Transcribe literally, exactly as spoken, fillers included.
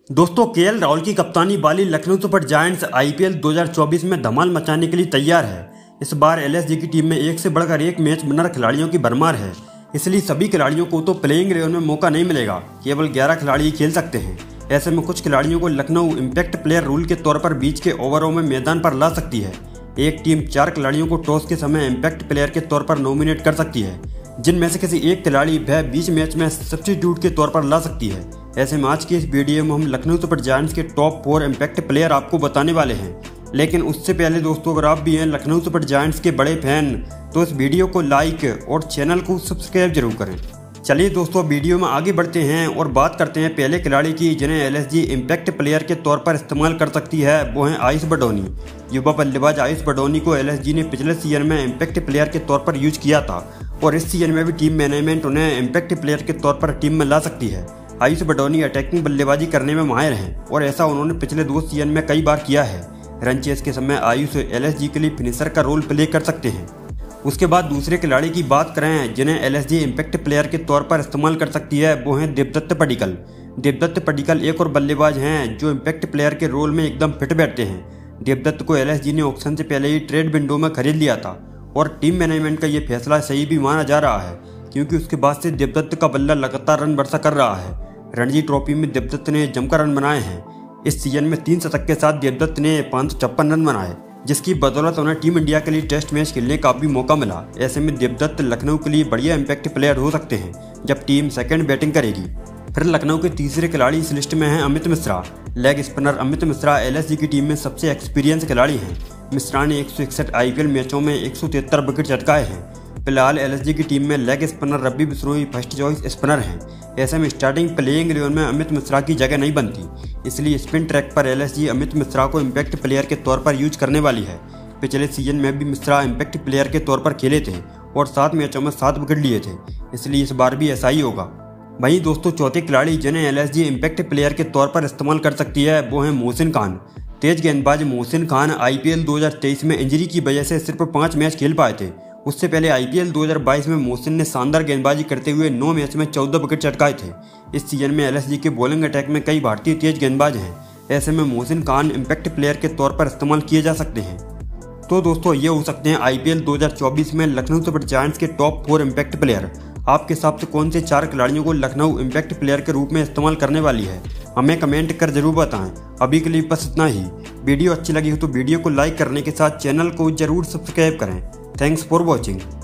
दोस्तों केएल राहुल की कप्तानी वाली लखनऊ सुपर जायंट्स आईपीएल दो हज़ार चौबीस में धमाल मचाने के लिए तैयार है। इस बार एलएसजी की टीम में एक से बढ़कर एक मैच विनर खिलाड़ियों की भरमार है, इसलिए सभी खिलाड़ियों को तो प्लेइंग इलेवन में मौका नहीं मिलेगा, केवल ग्यारह खिलाड़ी ही खेल सकते हैं। ऐसे में कुछ खिलाड़ियों को लखनऊ इम्पैक्ट प्लेयर रूल के तौर पर बीच के ओवरों में मैदान पर ला सकती है। एक टीम चार खिलाड़ियों को टॉस के समय इम्पैक्ट प्लेयर के तौर पर नॉमिनेट कर सकती है, जिनमें से किसी एक खिलाड़ी वह बीच मैच में सब्स्टिट्यूट के तौर पर ला सकती है। ऐसे में आज की इस वीडियो में हम लखनऊ सुपर जायंट्स के टॉप फोर इम्पैक्ट प्लेयर आपको बताने वाले हैं। लेकिन उससे पहले दोस्तों, अगर आप भी हैं लखनऊ सुपर जायंट्स के बड़े फैन तो इस वीडियो को लाइक और चैनल को सब्सक्राइब जरूर करें। चलिए दोस्तों, वीडियो में आगे बढ़ते हैं और बात करते हैं पहले खिलाड़ी की जिन्हें एलएसजी इम्पैक्ट प्लेयर के तौर पर इस्तेमाल कर सकती है, वो है आयुष बडोनी। युवा बल्लेबाज आयुष बडोनी को एलएसजी ने पिछले सीजन में इम्पैक्ट प्लेयर के तौर पर यूज किया था और इस सीजन में भी टीम मैनेजमेंट उन्हें इम्पैक्ट प्लेयर के तौर पर टीम में ला सकती है। आयुष बडोनी अटैकिंग बल्लेबाजी करने में माहिर हैं और ऐसा उन्होंने पिछले दो सीजन में कई बार किया है। रन चेस के समय आयुष एलएसजी के लिए फिनिशर का रोल प्ले कर सकते हैं। उसके बाद दूसरे खिलाड़ी की बात करें जिन्हें एलएसजी इम्पैक्ट प्लेयर के तौर पर इस्तेमाल कर सकती है, वो हैं देवदत्त पडिक्कल। देवदत्त पडिक्कल एक और बल्लेबाज हैं जो इम्पैक्ट प्लेयर के रोल में एकदम फिट बैठते हैं। देवदत्त को एलएसजी ने ऑक्शन से पहले ही ट्रेड विंडो में खरीद लिया था और टीम मैनेजमेंट का ये फैसला सही भी माना जा रहा है, क्योंकि उसके बाद से देवदत्त का बल्ला लगातार रन वर्षा कर रहा है। रणजी ट्रॉफी में देवदत्त ने जमकर रन बनाए हैं। इस सीजन में तीन शतक के साथ देवदत्त ने पाँच सौ छप्पन रन बनाए, जिसकी बदौलत उन्हें टीम इंडिया के लिए टेस्ट मैच खेलने का भी मौका मिला। ऐसे में देवदत्त लखनऊ के लिए बढ़िया इम्पैक्ट प्लेयर हो सकते हैं जब टीम सेकंड बैटिंग करेगी। फिर लखनऊ के तीसरे खिलाड़ी इस लिस्ट में हैं Amit Mishra. Leg spinner Amit Mishra LSG की टीम में सबसे एक्सपीरियंस खिलाड़ी हैं। मिश्रा ने एक सौ इकसठ आईपीएल मैचों में एक सौ तिहत्तर विकेट चटकाए हैं। फिलहाल एलएसजी की टीम में leg spinner Ravi Bishnoi first choice spinner हैं। ऐसे में स्टार्टिंग प्लेइंग इलेवन में अमित मिश्रा की जगह नहीं बनती, इसलिए स्पिन ट्रैक पर एलएसजी अमित मिश्रा को इम्पैक्ट प्लेयर के तौर पर यूज करने वाली है। पिछले सीजन में भी मिश्रा इम्पैक्ट प्लेयर के तौर पर खेले थे और सात मैचों में सात विकेट लिए थे, इसलिए इस बार भी ऐसा ही होगा। वहीं दोस्तों, चौथे खिलाड़ी जिन्हें एलएसजी इम्पैक्ट प्लेयर के तौर पर इस्तेमाल कर सकती है, वो हैं मोहसिन खान। तेज गेंदबाज मोहसिन खान आईपीएल दो हज़ार तेईस में इंजरी की वजह से सिर्फ पाँच मैच खेल पाए थे। उससे पहले आईपीएल दो हज़ार बाईस में मोहसिन ने शानदार गेंदबाजी करते हुए नौ मैच में चौदह विकेट चटकाए थे। इस सीजन में एलएसजी के बॉलिंग अटैक में कई भारतीय तेज गेंदबाज हैं। ऐसे में मोहसिन खान इम्पैक्ट प्लेयर के तौर पर इस्तेमाल किए जा सकते हैं। तो दोस्तों, ये हो सकते हैं आईपीएल दो हज़ार चौबीस में लखनऊ सुपर जायंट्स के टॉप फोर इम्पैक्ट प्लेयर। आपके हिसाब से कौन से चार खिलाड़ियों को लखनऊ इम्पैक्ट प्लेयर के रूप में इस्तेमाल करने वाली है, हमें कमेंट कर जरूर बताएं। अभी के लिए बस इतना ही। वीडियो अच्छी लगी हो तो वीडियो को लाइक करने के साथ चैनल को जरूर सब्सक्राइब करें। Thanks for watching.